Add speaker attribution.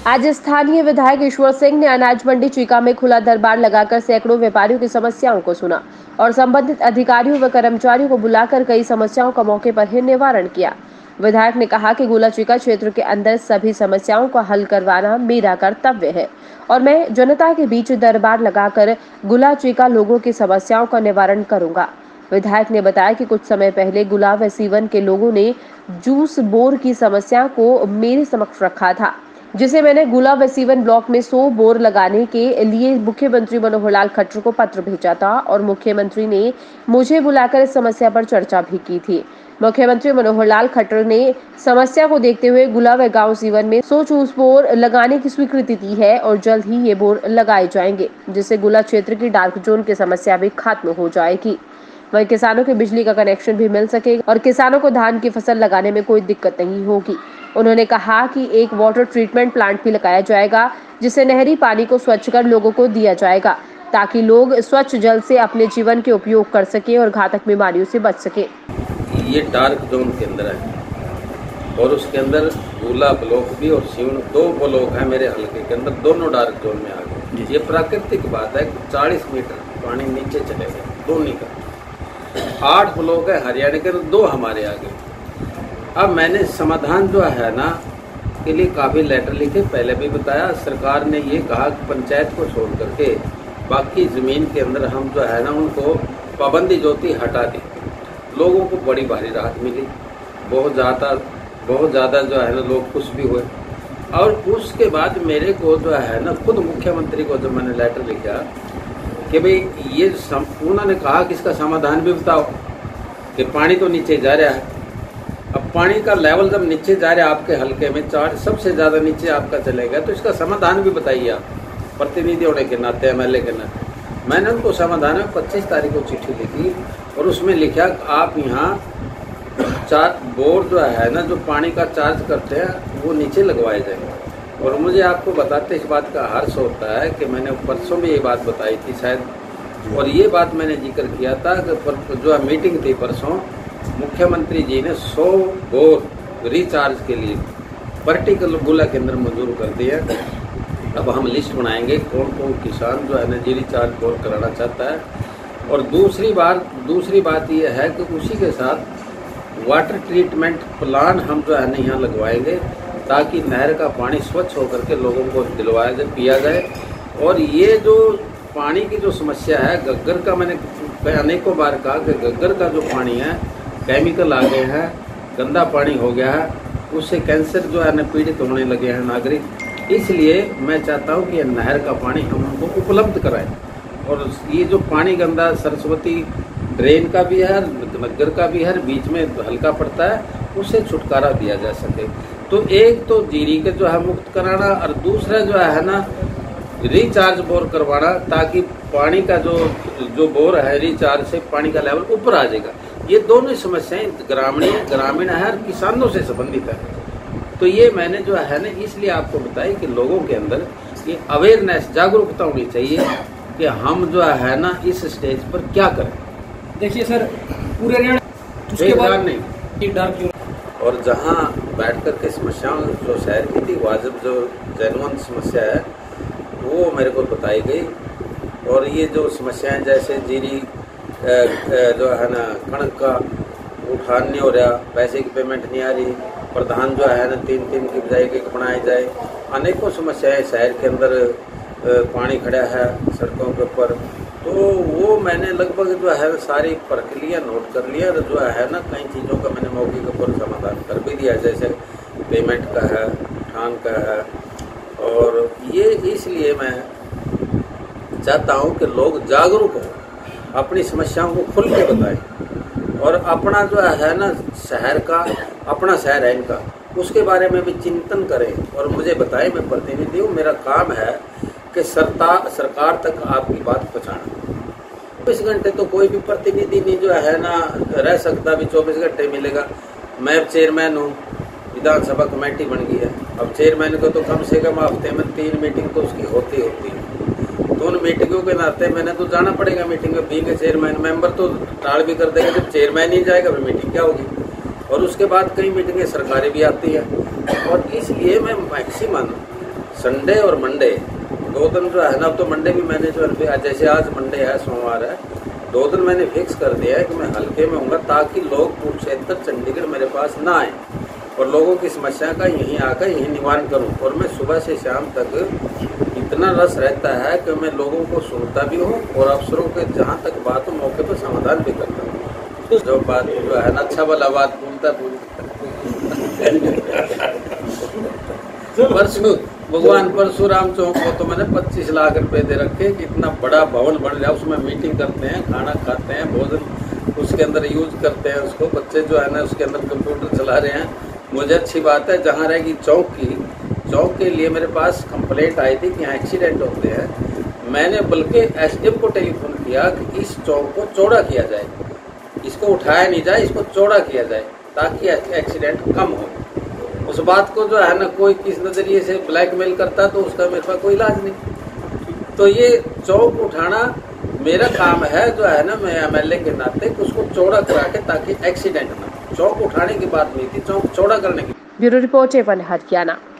Speaker 1: आज स्थानीय विधायक ईश्वर सिंह ने अनाज मंडी चीका में खुला दरबार लगाकर सैकड़ों व्यापारियों की समस्याओं को सुना और संबंधित अधिकारियों व कर्मचारियों को बुलाकर कई समस्याओं का मौके पर ही निवारण किया। विधायक ने कहा कि गोला चीका क्षेत्र के अंदर सभी समस्याओं का हल करवाना मेरा कर्तव्य है और मैं जनता के बीच दरबार लगाकर गोला चीका लोगों की समस्याओं का निवारण करूंगा। विधायक ने बताया कि कुछ समय पहले गुला व सीवन के लोगों ने जूस बोर की समस्या को मेरे समक्ष रखा था, जिसे मैंने गुला व सीवन ब्लॉक में 100 बोर लगाने के लिए मुख्यमंत्री मनोहर लाल खट्टर को पत्र भेजा था और मुख्यमंत्री ने मुझे बुलाकर इस समस्या पर चर्चा भी की थी। मुख्यमंत्री मनोहर लाल खट्टर ने समस्या को देखते हुए गुला व गांव सीवन में 100 जूस बोर लगाने की स्वीकृति दी है और जल्द ही ये बोर लगाए जाएंगे, जिससे गुला क्षेत्र की डार्क जोन की समस्या भी खत्म हो जाएगी। वहीं किसानों के बिजली का कनेक्शन भी मिल सकेगा और किसानों को धान की फसल लगाने में कोई दिक्कत नहीं होगी। उन्होंने कहा कि एक वाटर ट्रीटमेंट प्लांट भी लगाया जाएगा, जिससे नहरी पानी को स्वच्छ कर लोगों को दिया जाएगा, ताकि लोग स्वच्छ जल से अपने जीवन के उपयोग कर सके और घातक बीमारियों से बच सके।
Speaker 2: ये डार्क जोन के अंदर है और उसके अंदर गुला ब्लॉक भी और सीवन 2 ब्लॉक है मेरे हल्के के अंदर, दोनों डार्क जोन में आ गए। ये प्राकृतिक बात है, 40 मीटर पानी नीचे चले गए दोनों का। 8 ब्लॉक है हरियाणा के, 2 हमारे आ गए। अब मैंने समाधान जो है ना के लिए काफ़ी लेटर लिखे, पहले भी बताया। सरकार ने ये कहा कि पंचायत को छोड़ करके बाकी ज़मीन के अंदर हम जो है ना उनको पाबंदी जोती हटा दी। लोगों को बड़ी भारी राहत मिली, बहुत ज़्यादा जो है ना लोग खुश भी हुए। और उसके बाद मेरे को जो है ना खुद मुख्यमंत्री को जब मैंने लेटर लिखा कि भाई ये उन्होंने कहा कि इसका समाधान भी बताओ कि पानी तो नीचे जा रहा है। अब पानी का लेवल जब नीचे जा रहा है आपके हल्के में 4 सबसे ज़्यादा नीचे आपका चलेगा, तो इसका समाधान भी बताइए आप, प्रतिनिधि होने के नाते, MLA के नाते। मैंने उनको समाधान में 25 तारीख को चिट्ठी लिखी और उसमें लिखा आप यहाँ 4 बोर जो है ना जो पानी का चार्ज करते हैं वो नीचे लगवाए जाएंगे। और मुझे आपको बताते इस बात का हर्ष होता है कि मैंने परसों भी ये बात बताई थी शायद, और ये बात मैंने जिक्र किया था कि जो मीटिंग थी परसों, मुख्यमंत्री जी ने 100 बोर रिचार्ज के लिए पर्टिकुलर गुला के अंदर मंजूर कर दिया। अब हम लिस्ट बनाएंगे कौन कौन किसान जो है ना जी रिचार्ज बोर कराना चाहता है। और दूसरी बात यह है कि उसी के साथ वाटर ट्रीटमेंट प्लांट हम जो है ना यहाँ लगवाएंगे, ताकि नहर का पानी स्वच्छ होकर के लोगों को दिलवाया जाए, पिया जाए। और ये जो पानी की जो समस्या है, गग्गर का मैंने अनेकों बार कहा कि गग्गर का जो पानी है केमिकल आ गए हैं, गंदा पानी हो गया है, उससे कैंसर जो है ना पीड़ित होने लगे हैं नागरिक। इसलिए मैं चाहता हूँ कि नहर का पानी हम उनको उपलब्ध कराएं। और ये जो पानी गंदा सरस्वती ड्रेन का भी है, नगर का भी है, बीच में हल्का पड़ता है, उससे छुटकारा दिया जा सके। तो एक तो जीरी के जो है मुक्त कराना और दूसरा जो है ना रिचार्ज बोर करवाना, ताकि पानी का जो बोर है रिचार्ज से पानी का लेवल ऊपर आ जाएगा। ये दोनों समस्याएं ग्रामीण है और किसानों से संबंधित है। तो ये मैंने जो है ना इसलिए आपको बताया कि लोगों के अंदर ये अवेयरनेस, जागरूकता होनी चाहिए कि हम जो है ना इस स्टेज पर क्या करें।
Speaker 3: देखिए सर, पूरे हरियाणा नहीं डार्क जोन
Speaker 2: और जहाँ बैठ कर के समस्याओं जो शहर की थी वाजिब जो जेन्युइन समस्या है वो मेरे को बताई गई। और ये जो समस्याएं जैसे जीरी जो है ना कणक का उठान नहीं हो रहा, पैसे की पेमेंट नहीं आ रही, प्रधान जो है ना 3 की बजाय 1 बनाया जाए, अनेकों समस्याएं शहर के अंदर, पानी खड़ा है सड़कों के ऊपर। तो वो मैंने लगभग जो है सारी प्रक्रिया नोट कर लिया और जो है ना कई चीज़ों का मैंने मौके के ऊपर समाधान कर भी दिया, जैसे पेमेंट का है, उठान का है। और ये इसलिए मैं चाहता हूँ कि लोग जागरूक हों, अपनी समस्याओं को खुल के बताएं और अपना जो है ना शहर का, अपना शहर है इनका, उसके बारे में भी चिंतन करें और मुझे बताएं। मैं प्रतिनिधि हूँ, मेरा काम है कि सरकार तक आपकी बात पहुँचाना। 24 घंटे तो कोई भी प्रतिनिधि नहीं जो है ना रह सकता, भी 24 घंटे मिलेगा। मैं चेयरमैन हूँ, विधानसभा कमेटी बन गई है। अब चेयरमैन को तो कम से कम हफ्ते में 3 मीटिंग तो उसकी होती है। तो उन मीटिंगों के नाते मैंने तो जाना पड़ेगा मीटिंग में। बीइंग चेयरमैन, मेंबर तो टाल भी कर देगा, जब चेयरमैन ही जाएगा फिर मीटिंग क्या होगी। और उसके बाद कई मीटिंगें सरकारी भी आती है। और इसलिए मैं मैक्सिमम संडे और मंडे 2 दिन जो है ना, तो मंडे भी मैंने जो है, जैसे आज मंडे है, सोमवार है, 2 दिन मैंने फिक्स कर दिया है कि मैं हल्के में हूँगा, ताकि लोग कुरुक्षेत्र चंडीगढ़ मेरे पास ना आए और लोगों की समस्या का यहीं आकर यहीं निवारण करूं। और मैं सुबह से शाम तक इतना रस रहता है कि मैं लोगों को सुनता भी हूं और अफसरों के जहां तक बात हो मौके पर समाधान भी करता हूं। तो जो बात जो है ना, अच्छा वाला बात बोलता परसों भगवान परशुराम चौक को तो मैंने 25 लाख रुपए दे रखे कि इतना बड़ा भवन बन रहा है, उसमें मीटिंग करते हैं, खाना खाते हैं, भोजन उसके अंदर यूज करते हैं उसको, बच्चे जो है ना उसके अंदर कंप्यूटर चला रहे हैं। मुझे अच्छी बात है, जहाँ रहेगी चौक के लिए मेरे पास कंप्लेंट आई थी कि यहाँ एक्सीडेंट होते हैं। मैंने बल्कि एसडीएम को टेलीफोन किया कि इस चौक को चौड़ा किया जाए, इसको उठाया नहीं जाए, इसको चौड़ा किया जाए ताकि एक्सीडेंट कम हो। उस बात को जो है ना कोई किस नजरिए से ब्लैकमेल करता तो उसका मेरे पास कोई इलाज नहीं। तो ये चौक उठाना मेरा काम है जो है ना, मैं एमएलए के नाते उसको चौड़ा करा के ताकि एक्सीडेंट ना। चौक उठाने की बात नहीं थी, चौक चौड़ा करने की।
Speaker 1: Bureau report A1 Haryana.